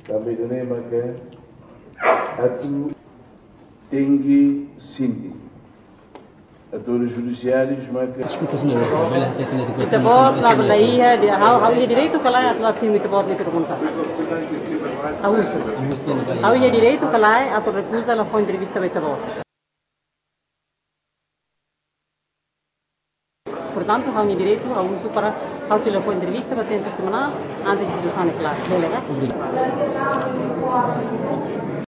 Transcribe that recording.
também do Nema que atu Tengi Sinti. Atores judiciários, mas que... Kita bot lah belai ya, dia hau ya direito kalai atau sim kita bot ni pergunta. Hau ya direito kalai atau recusa la foi entrevista kita bot. Portanto, hau ya direito a uso para hau se la foi entrevista para tentar semanal antes de situação é claro, beleza?